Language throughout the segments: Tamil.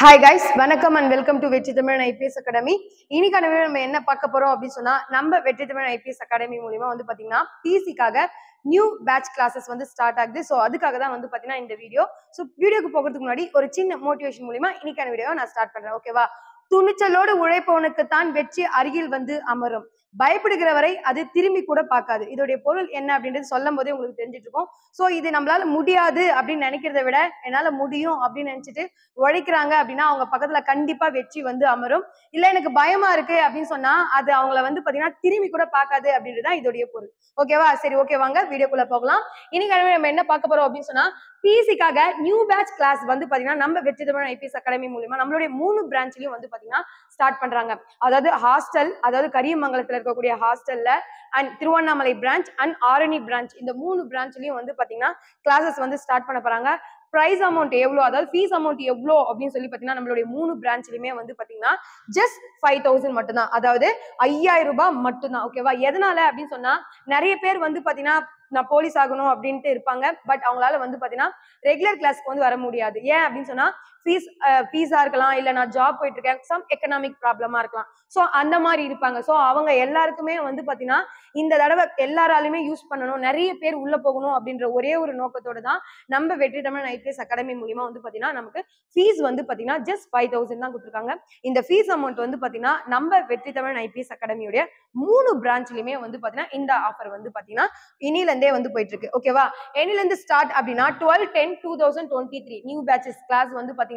Hi guys, வணக்கம் and welcome to Vetri Tamil IPS Academy. இன்னைக்கான வீடியோ நம்ம என்ன பார்க்க போறோம் அப்படின்னு சொன்னா நம்ம வெற்றி தமிழ் IPS Academy மூலமா வந்து பாத்தீங்கன்னா பிசிக்காக நியூ பேட்ச் கிளாसेस வந்து ஸ்டார்ட் ஆகுது. சோ அதுக்காக தான் வந்து பாத்தீங்கன்னா இந்த வீடியோ. சோ வீடியோக்கு போகிறதுக்கு முன்னாடி ஒரு சின்ன மோட்டிவேஷன் மூலமா இன்னைக்கான வீடியோவை நான் ஸ்டார்ட் பண்றேன். ஓகேவா? துணிச்சலோடு உழைப்பவனுக்கு தான் வெற்றி அருகில் வந்து அமரும். பயப்படுகிற வரை அது திரும்பி கூட பார்க்காது. இதோடைய பொருள் என்ன அப்படின்றது சொல்லும் போதே உங்களுக்கு தெரிஞ்சிட்டு இருக்கும். சோ இது நம்மளால முடியாது அப்படின்னு நினைக்கிறத விட என்னால முடியும் அப்படின்னு நினைச்சிட்டு உழைக்கிறாங்க அப்படின்னா அவங்க பக்கத்துல கண்டிப்பா வெற்றி வந்து அமரும். இல்ல எனக்கு பயமா இருக்கு அப்படின்னு சொன்னா அது அவங்கள வந்து பாத்தீங்கன்னா திரும்பி கூட பார்க்காது அப்படின்றதுதான் இதோடைய பொருள். ஓகேவா? சரி, ஓகே, வாங்க வீடியோக்குள்ள போகலாம். இன்னைக்கு நம்ம என்ன பார்க்க போறோம் அப்படின்னு சொன்னா பிசிக்காக நியூ பேட்ச் கிளாஸ் வந்து பாத்தீங்கன்னா நம்ம வெற்றி தமிழ் ஐபிஎஸ் அகாடமி மூலமா நம்மளுடைய 3 பிரான்ச்லயும் வந்து பாத்தீங்கன்னா ஸ்டார்ட் பண்றாங்க. அதாவது ஹாஸ்டல், அதாவது கரியமங்கலத்துல இருக்கக்கூடிய ஹாஸ்டல்ல and Tiruvannamalai branch and Arani branch, இந்த 3 பிரான்ச்லயும் வந்து பாத்தீங்கன்னா கிளாஸஸ் வந்து ஸ்டார்ட் பண்ண போறாங்க. பிரைஸ் அமௌண்ட் எவ்வளோ, அதாவது ஃபீஸ் அமௌண்ட் எவ்வளோ அப்படின்னு சொல்லி பாத்தீங்கன்னா நம்மளுடைய 3 பிரான்ச்லயுமே வந்து பாத்தீங்கன்னா ஜஸ்ட் 5000 மட்டும்தான், அதாவது 5000 ரூபாய் மட்டும்தான். ஓகேவா? எதனால அப்படின்னு சொன்னா நிறைய பேர் வந்து பாத்தீங்கன்னா நான் போலீஸ் ஆகணும் அப்படின்ட்டு இருப்பாங்க. பட் அவங்களால வந்து பாத்தீங்கன்னா ரெகுலர் கிளாஸ்க்கு வந்து வர முடியாது. ஏன் அப்படின்னு சொன்னா ஃபீஸா இருக்கலாம், இல்ல நான் ஜாப் போயிட்டு இருக்கேன், சம் எக்கனாமிக் ப்ராப்ளமா இருக்கலாம். சோ அந்த மாதிரி இருப்பாங்க. சோ அவங்க எல்லாருக்குமே வந்து பாத்தீங்கன்னா இந்த தடவை எல்லாராலுமே யூஸ் பண்ணணும், நிறைய பேர் உள்ள போகணும் அப்படின்ற ஒரே ஒரு நோக்கத்தோட தான் நம்ம வெற்றி தமிழ் ஐபிஎஸ் அகாடமி மூலியமா வந்து பாத்தீங்கன்னா நமக்கு ஃபீஸ் வந்து பாத்தீங்கன்னா ஜஸ்ட் 5000 தான் கொடுத்துருக்காங்க. இந்த ஃபீஸ் அமௌண்ட் வந்து பாத்தீங்கன்னா நம்ம வெற்றி தமிழ் ஐபிஎஸ் அகாடமியோட 3 பிரான்ச்லயுமே வந்து பாத்தீங்கன்னா இந்த ஆஃபர் வந்து பாத்தீங்கன்னா இனில இருந்தே வந்து போயிட்டு இருக்கு. ஓகேவா? எனில இருந்து ஸ்டார்ட் அப்படின்னா 12/10/2023 நியூ பேட்சஸ் கிளாஸ் வந்து பாத்தீங்கன்னா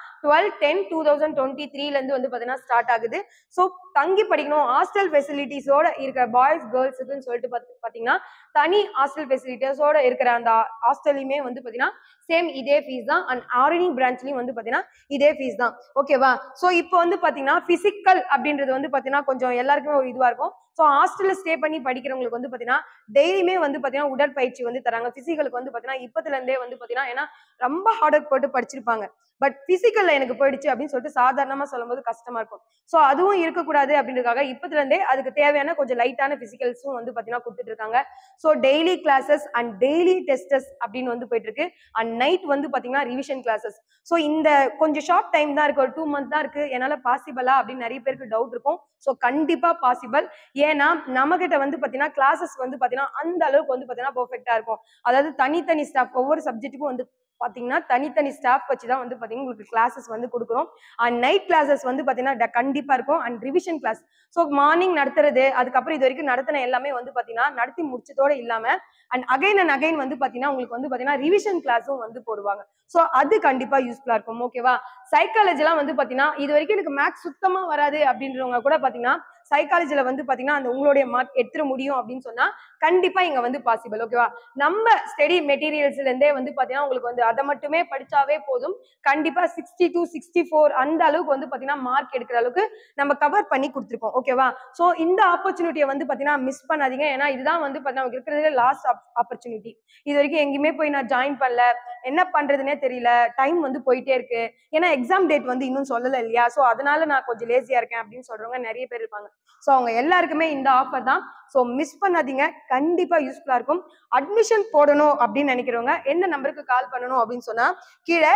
12/10/2023 இருந்து வந்து பாத்தீங்கன்னா ஸ்டார்ட் ஆகுது. சோ தங்கி படிக்கணும், ஹாஸ்டல் ஃபெசிலிட்டிஸோட இருக்கிற பாய்ஸ் கேர்ள்ஸுக்குன்னு சொல்லிட்டு பாத்தீங்கன்னா தனி ஹாஸ்டல் ஃபெசிலிட்டிஸோட இருக்கிற அந்த ஹாஸ்டல்லையுமே வந்து பாத்தீங்கன்னா சேம் இதே ஃபீஸ் தான். அண்ட் ஆரணி பிரான்ச்லயும் வந்து பாத்தீங்கன்னா இதே ஃபீஸ் தான். ஓகேவா? சோ இப்போ வந்து பாத்தீங்கன்னா பிசிக்கல் அப்படின்றது வந்து பாத்தீங்கன்னா கொஞ்சம் எல்லாருக்குமே ஒரு இதுவா இருக்கும். சோ ஹாஸ்டல்ல ஸ்டே பண்ணி படிக்கிறவங்களுக்கு வந்து பாத்தீங்கன்னா டெய்லியுமே வந்து பாத்தீங்கன்னா உடற்பயிற்சி வந்து தராங்க. பிசிக்கலுக்கு வந்து பாத்தீங்கன்னா இப்பத்துல இருந்தே வந்து பாத்தீங்கன்னா ஏன்னா ரொம்ப ஹார்ட் ஒர்க் போட்டு படிச்சிருப்பாங்க. பட் பிசிக்கல்ல எனக்கு போயிடுச்சு அப்படின்னு சொல்லிட்டு சாதாரணமா சொல்லும் போது கஷ்டமா இருக்கும். சோ அதுவும் இருக்கக்கூடாது அப்படின்றதுக்காக இப்பத்துல இருந்தே அதுக்கு தேவையான கொஞ்சம் லைட்டான பிசிக்கல்ஸும் வந்து பாத்தீங்கன்னா கொடுத்துட்டு இருக்காங்க. So daily classes and daily tests அப்படின்னு வந்து போயிட்டு இருக்கு. அண்ட் நைட் வந்து பாத்தீங்கன்னா ரிவிஷன் கிளாஸஸ். சோ இந்த கொஞ்சம் ஷார்ட் டைம் தான் இருக்கு, ஒரு 2 மந்த் தான் இருக்கு, என்னால பாசிபிளா அப்படின்னு நிறைய பேருக்கு டவுட் இருக்கும். சோ கண்டிப்பா பாசிபிள். ஏன்னா நம்ம கிட்ட வந்து பாத்தீங்கன்னா கிளாஸஸ் வந்து பாத்தீங்கன்னா அந்த அளவுக்கு வந்து பாத்தீங்கன்னா பெர்ஃபெக்ட்டா இருக்கும். அதாவது தனித்தனி ஸ்டாஃப், ஒவ்வொரு சப்ஜெக்ட்டுக்கும் வந்து பாத்தீங்கன்னா தனித்தனி ஸ்டாஃப் வச்சுதான் வந்து பாத்தீங்கன்னா உங்களுக்கு கிளாஸஸ் வந்து கொடுக்குறோம். அண்ட் நைட் கிளாஸஸ் வந்து பாத்தீங்கன்னா கண்டிப்பா இருக்கும். And revision class, so morning நடத்துறது, அதுக்கப்புறம் இது வரைக்கும் நடத்தின எல்லாமே வந்து பாத்தீங்கன்னா நடத்தி முடிச்சதோட இல்லாம அண்ட் அகைன் அண்ட் அகைன் வந்து பாத்தீங்கன்னா உங்களுக்கு வந்து பாத்தீங்கன்னா ரிவிஷன் கிளாஸும் வந்து போடுவாங்க. சோ அது கண்டிப்பா யூஸ்ஃபுல்லா இருக்கும். ஓகேவா? சைக்காலஜி எல்லாம் வந்து பாத்தீங்கன்னா இது வரைக்கும் எனக்கு மேக்ஸ் சுத்தமா வராது அப்படின்றவங்க கூட பாத்தீங்கன்னா சைக்காலஜில வந்து பாத்தீங்கன்னா அந்த உங்களுடைய மார்க் எடுத்துட முடியும் அப்படின்னு சொன்னா கண்டிப்பா இங்க வந்து பாசிபிள். ஓகேவா? நம்ம ஸ்டடி மெட்டீரியல்ஸ்ல இருந்தே வந்து பாத்தீங்கன்னா உங்களுக்கு வந்து அதை மட்டுமே படிச்சாவே போதும், கண்டிப்பா 60 to 64 அந்த அளவுக்கு வந்து பாத்தீங்கன்னா மார்க் எடுக்கிற அளவுக்கு நம்ம கவர் பண்ணி கொடுத்துருக்கோம். ஓகேவா? சோ இந்த ஆப்பர்ச்சுனிட்டியை வந்து பாத்தீங்கன்னா மிஸ் பண்ணாதீங்க. ஏன்னா இதுதான் வந்து பாத்தீங்கன்னா இருக்கிறதுல லாஸ்ட் ஆப்பர்ச்சுனிட்டி. இது வரைக்கும் எங்கேயுமே போய் நான் ஜாயின் பண்ணல, என்ன பண்றதுன்னே தெரியல, டைம் வந்து போயிட்டே இருக்கு, ஏன்னா எக்ஸாம் டேட் வந்து இன்னும் சொல்லல இல்லையா, சோ அதனால நான் கொஞ்சம் லேசியா இருக்கேன் அப்படின்னு சொல்றவங்க நிறைய பேர் இருப்பாங்க. சோ அவங்க எல்லாருக்குமே இந்த ஆஃபர் தான். சோ மிஸ் பண்ணாதீங்க, கண்டிப்பா யூஸ்ஃபுல்லா இருக்கும். அட்மிஷன் போடணும் அப்படின்னு நினைக்கிறவங்க எந்த நம்பருக்கு கால் பண்ணணும் அப்படின்னு சொன்னா கீழே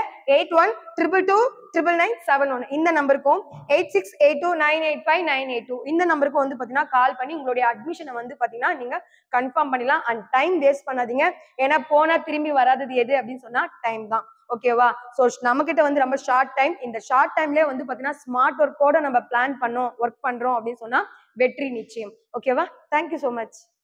8122299971 இந்த நம்பருக்கும் 8682985982 இந்த நம்பருக்கும் வந்து பாத்தீங்கன்னா கால் பண்ணி உங்களுடைய அட்மிஷனை வந்து பாத்தீங்கன்னா நீங்க கன்ஃபார்ம் பண்ணிடலாம். அண்ட் டைம் வேஸ்ட் பண்ணாதீங்க. ஏன்னா போனா திரும்பி வராதது எது அப்படின்னு சொன்னா டைம் தான். ஓகேவா? சோ நம்ம கிட்ட வந்து ரொம்ப ஷார்ட் டைம், இந்த ஷார்ட் டைம்லயே வந்து பாத்தீங்கன்னா ஸ்மார்ட் ஒர்க்கோட நம்ம பிளான் பண்ணோம், ஒர்க் பண்றோம் அப்படின்னு சொன்னா வெற்றி நிச்சயம். ஓகேவா? Thank you so much.